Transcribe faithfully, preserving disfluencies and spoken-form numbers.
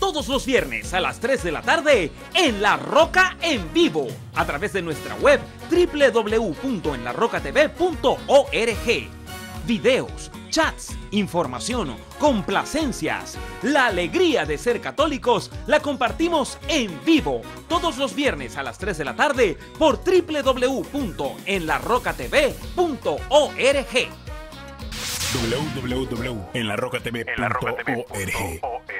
todos los viernes a las tres de la tarde en La Roca en vivo, a través de nuestra web doble u doble u doble u punto en la roca t v punto org. Videos, chats, información, complacencias. La alegría de ser católicos la compartimos en vivo todos los viernes a las tres de la tarde por doble u doble u doble u punto en la roca t v punto org. doble u doble u doble u punto en la roca t v punto org